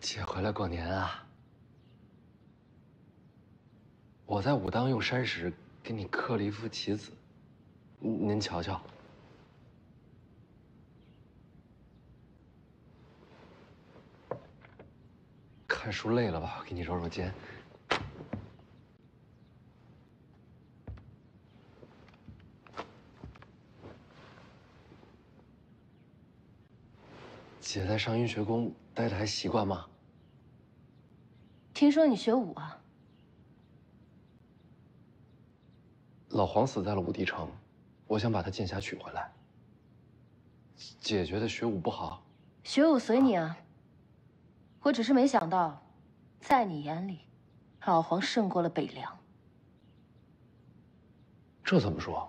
姐回来过年啊！我在武当用山石给你刻了一副棋子，您瞧瞧。看书累了吧？我给你揉揉肩。姐在上阴学宫待的还习惯吗？ 听说你学武啊？ 老黄死在了武帝城，我想把他剑匣取回来。姐觉得学武不好？ 学武随你啊。我只是没想到，在你眼里，老黄胜过了北凉。 这怎么说？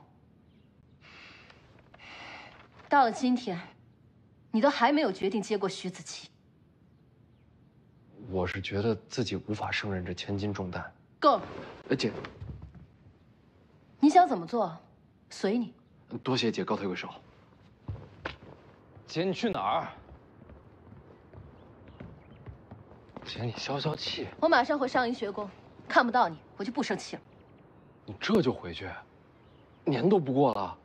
到了今天，你都还没有决定接过徐子淇。 我是觉得自己无法胜任这千斤重担。 够了！ 姐， 你想怎么做，随你。 多谢姐高抬贵手。姐，你去哪儿？姐，你消消气。 我马上回上阴学宫，看不到你，我就不生气了。 你这就回去？年都不过了。